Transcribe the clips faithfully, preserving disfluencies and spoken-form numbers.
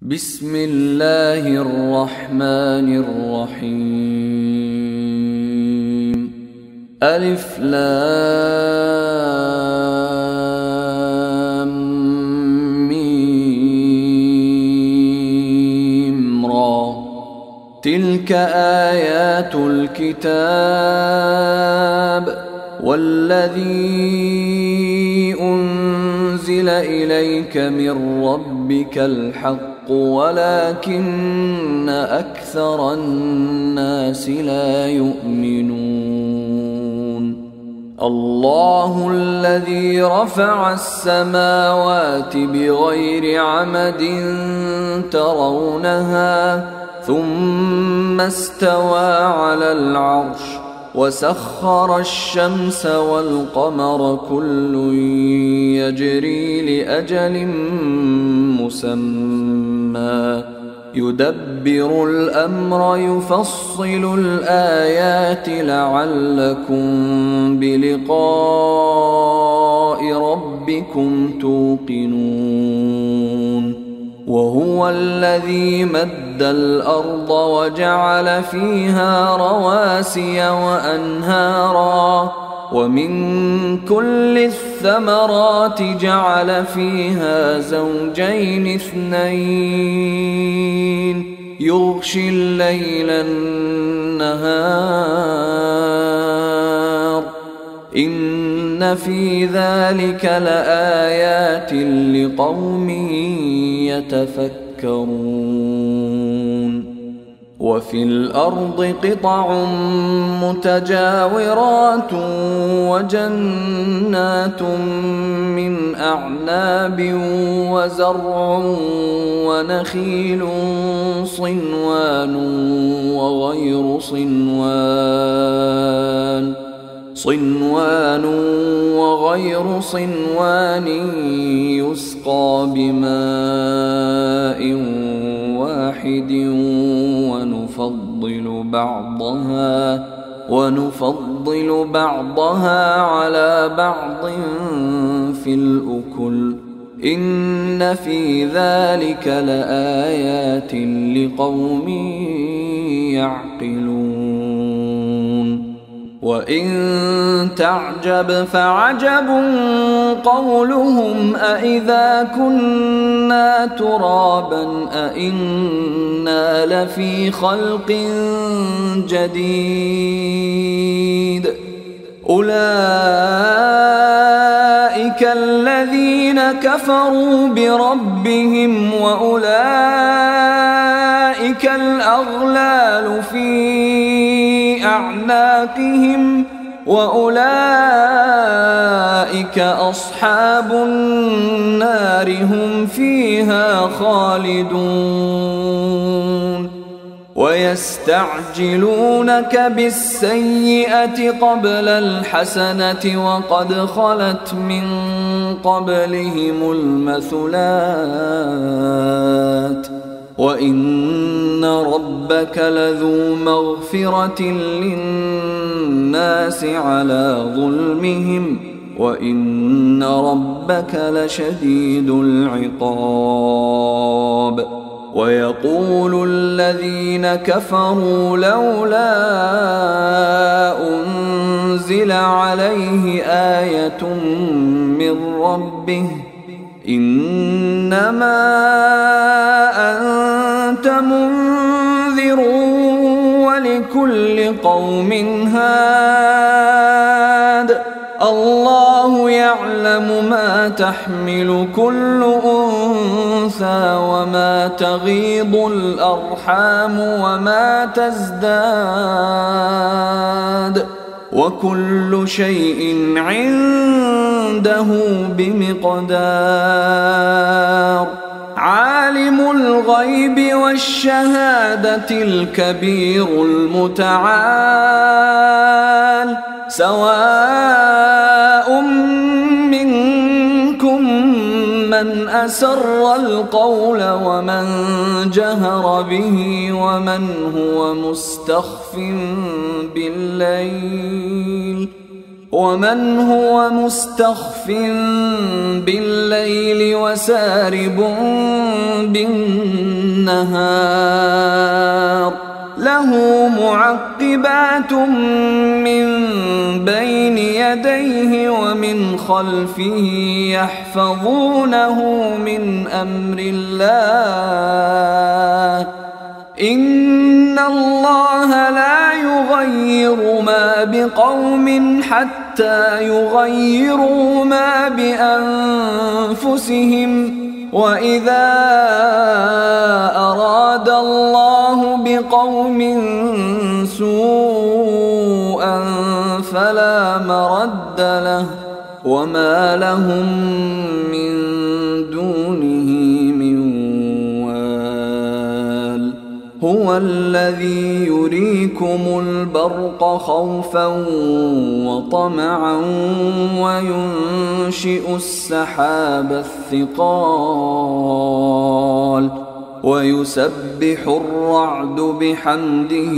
بسم الله الرحمن الرحيم. ألف لام ميم را. تلك آيات الكتاب والذي أنزل إليك من ربك الحق ولكن أكثر الناس لا يؤمنون. الله الذي رفع السماوات بغير عمد ترونها ثم استوى على العرش وسخر الشمس والقمر كل يجري لأجل مسمى يدبر الأمر يفصل الآيات لعلكم بلقاء ربكم توقنون. وهو الذي مد الأرض وجعل فيها رواسي وأنهارا ومن كل الثمرات جعل فيها زوجين اثنين يغشي الليل النهار إن في ذلك لآيات لقوم يتفكرون. وفي الأرض قطع متجاورات وجنات من أعناب وزرع ونخيل صنوان وغير صنوان صنوان وغير صنوان يسقى بماء واحد ونفضل بعضها ونفضل بعضها على بعض في الأكل إن في ذلك لآيات لقوم يعقلون. وإن تعجب فعجب قولهم أإذا كنا ترابا أإنا لفي خلق جديد أولئك الذين كفروا بربهم وأولئك الأغلال في أعناقهم وأولئك أصحاب النار هم فيها خالدون. ويستعجلونك بالسيئة قبل الحسنة وقد خلت من قبلهم المثلات وإن ربك لذو مغفرة للناس على ظلمهم وإن ربك لشديد العقاب. ويقول الذين كفروا لولا أنزل عليه آية من ربه إنما أنت منذر ولكل قوم هاد الله يعلم ما تحمل كل أنثى وما تغيض الأرحام وما تزداد وكل شيء عنده بمقدار. عالم الغيب والشهادة الكبير المتعال سواء منكم من أسر القول ومن جهر به ومن هو مستخف بالليل ومن هو مستخف بالليل وسارب بالنهار له معقبات من بين يديه ومن خلفه يحفظونه من أمر الله إن الله لا يغير ما بقوم حتى يغيروا ما بأنفسهم وإذا أراد الله بقوم سوءا فلا مرد له وما لهم من دونه من وال هو الذي يريكم البرق خوفا وطمعا وينشئ السحاب الثقال ويسبح الرعد بحمده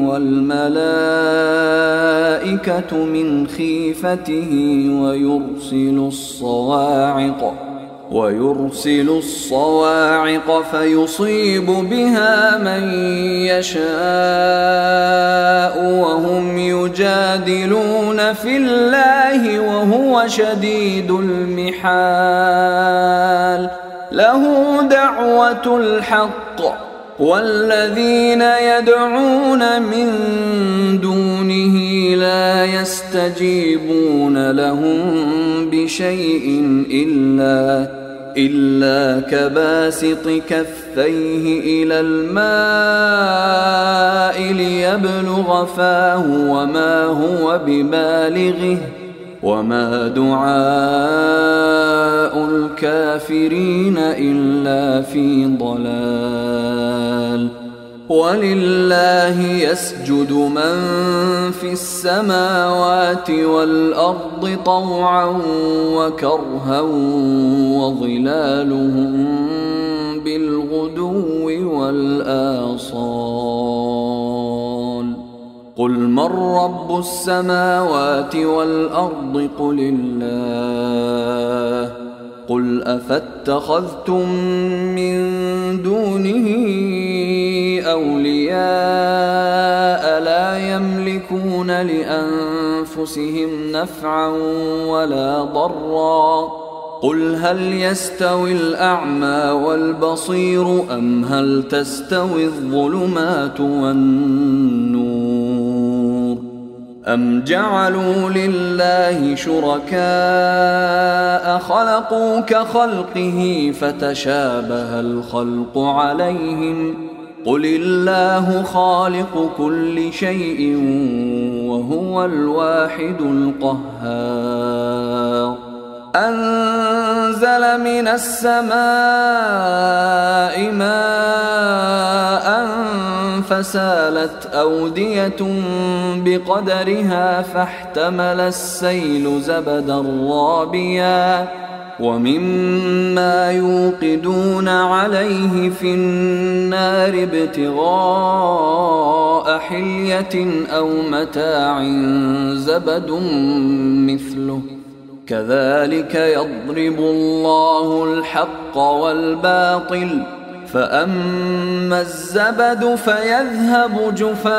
والملائكة من خيفته ويرسل الصواعق ويرسل الصواعق فيصيب بها من يشاء وهم يجادلون في الله وهو شديد المحال له دعوة الحق والذين يدعون من دونه لا يستجيبون لهم بشيء إلا إلا كباسط كفيه إلى الماء ليبلغ فاه وما هو ببالغه وما دعاء الكافرين إلا في ضلال ولله يسجد من في السماوات والأرض طوعا وكرها وظلالهم بالغدو والآصال قل من رب السماوات والأرض قل الله قل أفاتخذتم من دونه أولياء لا يملكون لأنفسهم نفعا ولا ضرا قل هل يستوي الأعمى والبصير أم هل تستوي الظلمات والنور أم جعلوا لله شركاء خلقوا كخلقه فتشابه الخلق عليهم قل الله خالق كل شيء وهو الواحد القهار أنزل من السماء ماء فسالت أودية بقدرها فاحتمل السيل زبدا رابيا ومما يوقدون عليه في النار ابتغاء حلية أو متاع زبد مثله كذلك يضرب الله الحق والباطل فأما الزبد فيذهب جفاء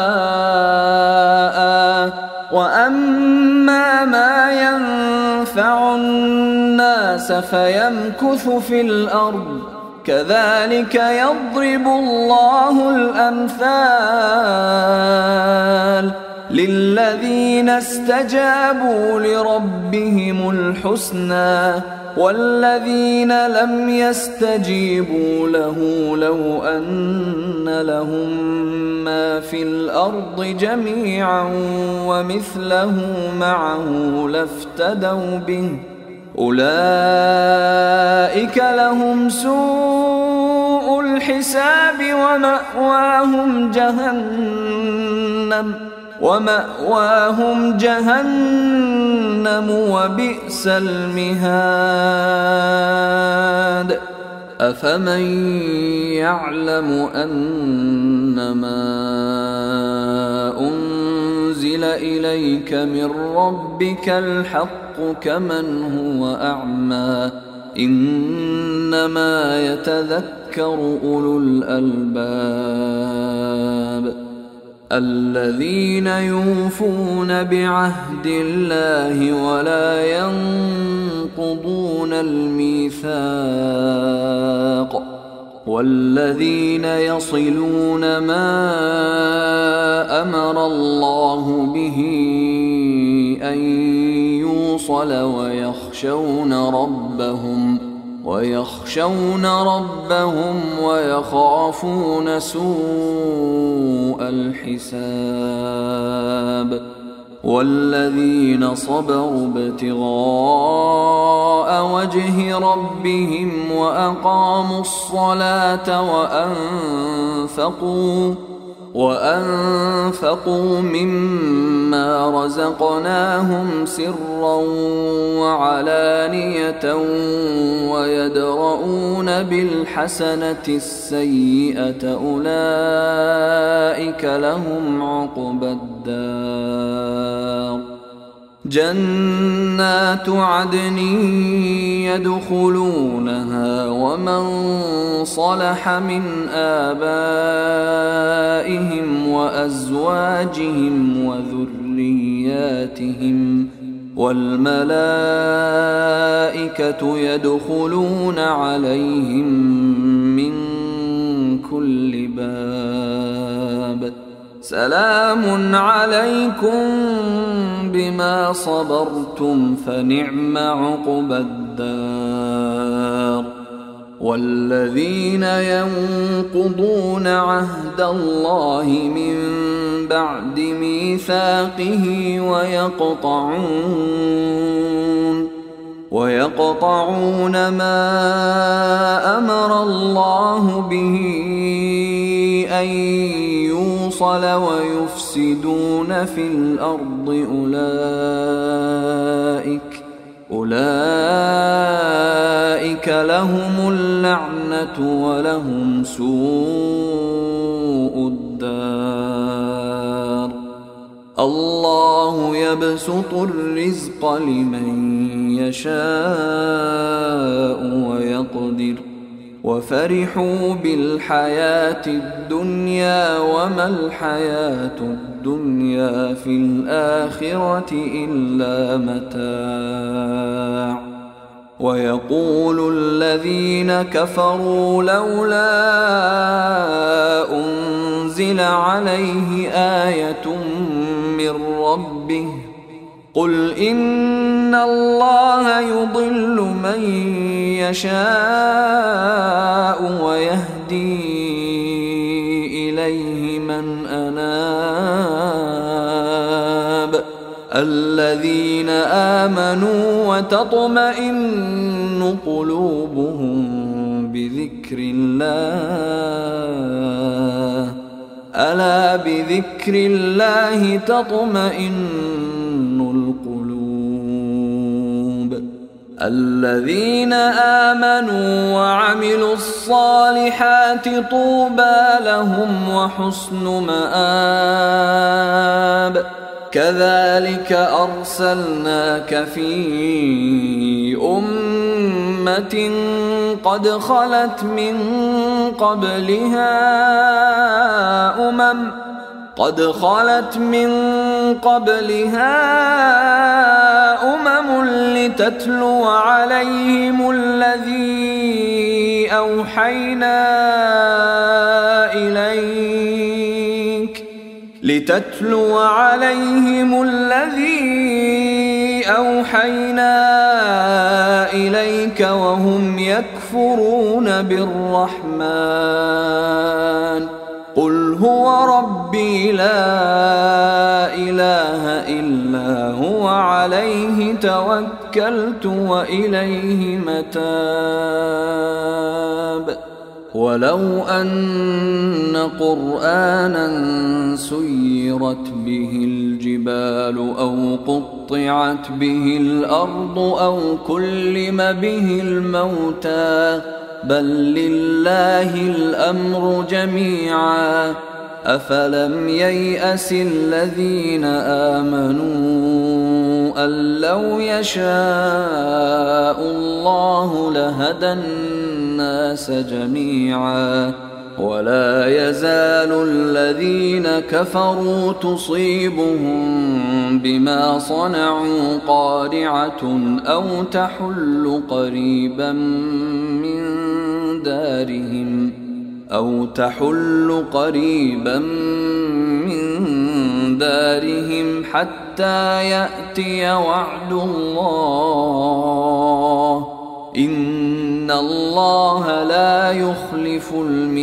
وأما ما ينفع الناس فيمكث في الأرض كذلك يضرب الله الأمثال للذين استجابوا لربهم الحسنى والذين لم يستجيبوا له لو أن لهم ما في الأرض جميعا ومثله معه لافتدوا به أولئك لهم سوء الحساب ومأواهم جهنم ومأواهم جهنم وبئس المهاد أفمن يعلم أنما أنزل أنزل إليك من ربك الحق كمن هو أعمى إنما يتذكر أولو الألباب الذين يوفون بعهد الله ولا ينقضون الميثاق والذين يصلون ما أمر الله به أن يوصل ويخشون ربهم ويخشون ربهم ويخافون سوء الحساب والذين صبروا ابتغاء وجه ربهم وأقاموا الصلاة وأنفقوا وأنفقوا مما رزقناهم سرا وعلانية ويدرؤون بالحسنة السيئة أولئك لهم عقبى الدار جنات عدن يدخلونها ومن صلح من آبائهم وأزواجهم وذرياتهم والملائكة يدخلون عليهم من كل باب سلام عليكم بما صبرتم فنعم عقبى الدار والذين ينقضون عهد الله من بعد ميثاقه ويقطعون ويقطعون ما أمر الله به أن يوصل ويفسدون في الأرض أولئك أولئك لهم اللعنة ولهم سوء الدار الله يبسط الرزق لمن يشاء ويقدر وفرحوا بالحياة الدنيا وما الحياة الدنيا في الآخرة إلا متاع ويقول الذين كفروا لولا أنزل عليه آية من ربه قل إن الله يضل من يشاء ويهدي إليه من أناب الذين آمنوا وتطمئن قلوبهم بذكر الله ألا بذكر الله تطمئن القلوب الذين آمنوا وعملوا الصالحات طوبى لهم وحسن مآب كذلك أرسلناك في أمة قد خلت من قبلها أمم قد خلت من قبلها أمم لتتلو عليهم الذي أوحينا إليك لتتلو عليهم الذي أوحينا إليك وهم يكفرون بالرحمن قل هو ربي لا إله إلا هو عليه توكلت وإليه متاب ولو أن قرآنا سيرت به الجبال أو قطعت به الأرض أو كلم به الموتى بل لله الأمر جميعا أفلم ييأس الذين آمنوا أن لو يشاء الله لهدى الناس جميعا ولا يزال الذين كفروا تصيبهم بما صنعوا قارعة أو تحل قريبا من دارهم أو تحل قريبا من دارهم حتى يأتي وعد الله إن الله لا يخلف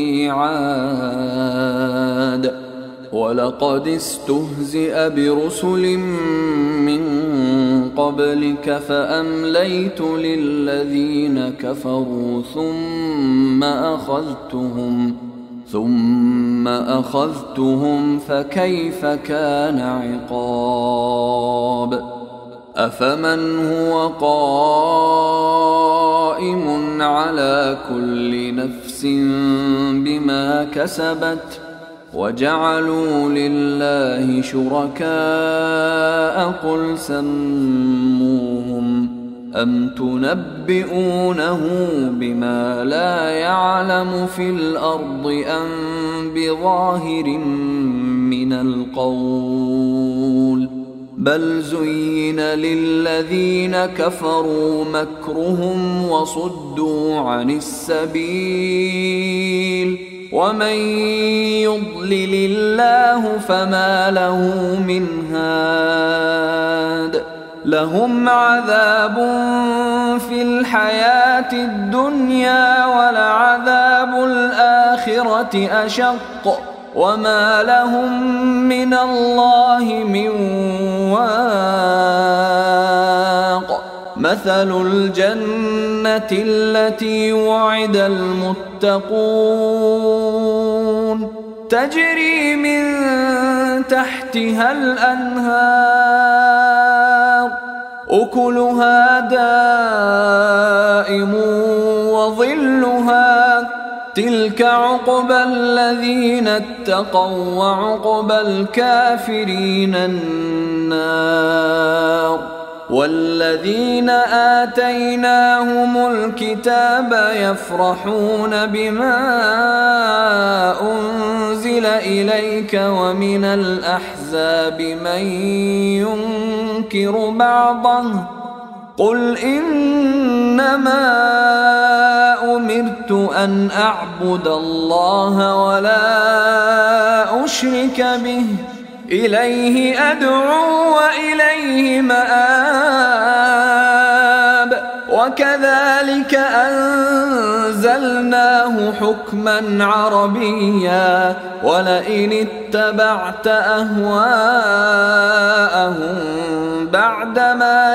الميعاد ولقد استهزئ برسل من قبلك فأمليت للذين كفروا ثم أخذتهم ثم أخذتهم فكيف كان عقاب أفمن هو قائم على كل نفس بما كسبت وجعلوا لله شركاء قل سموهم أم تنبئونه بما لا يعلم في الأرض أم بظاهر من القول بل زين للذين كفروا مكرهم وصدوا عن السبيل ومن يضلل الله فما له من هاد لهم عذاب في الحياة الدنيا ولعذاب الآخرة أشق وما لهم من الله من واق مثل الجنة التي وعد المتقون تجري من تحتها الأنهار أكلها دائم وظلها تلك عقبى الذين اتقوا وعقبى الكافرين النار والذين آتيناهم الكتاب يفرحون بما أنزل إليك ومن الأحزاب من ينكر بعضه قل إنما أمرت أن أعبد الله ولا أشرك به إليه أدعو وإليه مآب وكذلك أنزلناه حكما عربيا ولئن اتبعت أهواءهم بعدما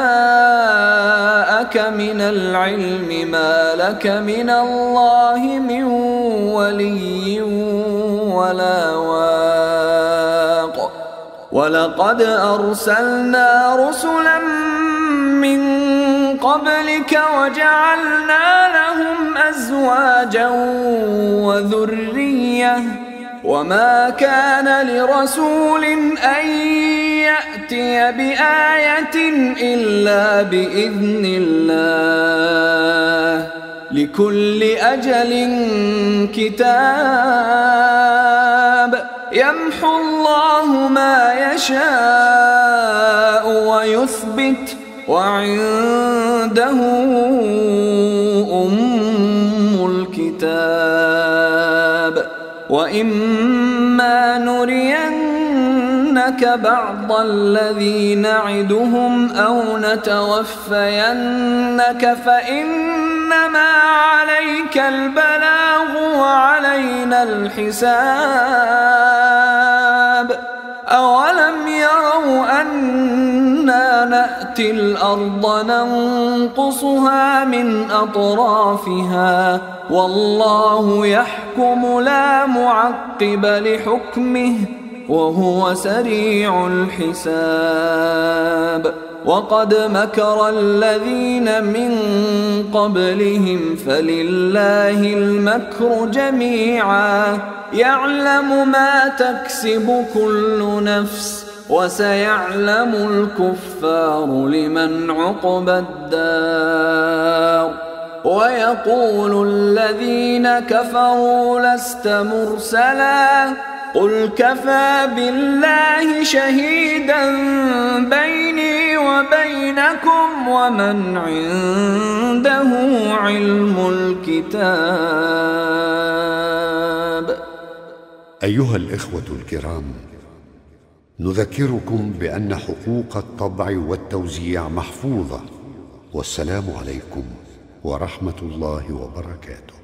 جاءك من العلم ما لك من الله من ولي ولا واق ولقد أرسلنا رسلا من قبلك وجعلنا لهم أزواجا وذرية وما كان لرسول أن يأتي بآية إلا بإذن الله لكل أجل كتاب يمحو الله ما يشاء ويثبت وعنده أم الكتاب وإما نرينك بعض الذي نعدهم أو نتوفينك فإنما عليك البلاغ وعلينا الحساب أولم يروا أنا نأتي الأرض ننقصها من أطرافها والله يحكم لا معقب لحكمه وهو سريع الحساب وقد مكر الذين من قبلهم فلله المكر جميعا يعلم ما تكسب كل نفس وسيعلم الكفار لمن عقبى الدار ويقول الذين كفروا لست مرسلا قل كفى بالله شهيدا بيني وبينكم ومن عنده علم الكتاب. أيها الإخوة الكرام، نذكركم بأن حقوق الطبع والتوزيع محفوظة، والسلام عليكم ورحمة الله وبركاته.